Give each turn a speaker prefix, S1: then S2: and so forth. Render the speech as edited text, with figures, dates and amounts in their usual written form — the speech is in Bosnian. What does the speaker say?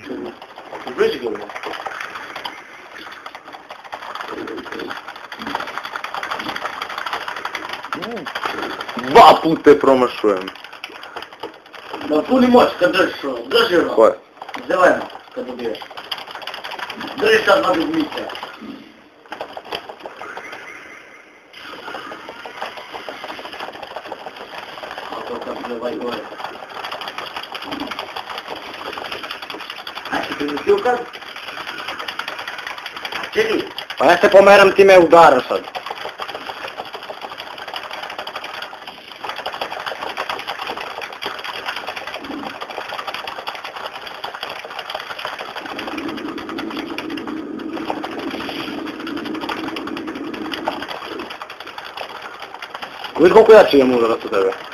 S1: Bliži ga.
S2: Dva puta je promašujem.
S1: Da puni moć kad držiš ovo, drži ono.
S2: Koje?
S1: Zeleno, kad dobiješ. Drži sad dva dugmića. A to kad treba i gore. Ajde, ti si ukaz? A čekaj.
S2: Pa ja se pomeram, ti me udaraš sad. Vidiš koliko jači imam udarac u tebe?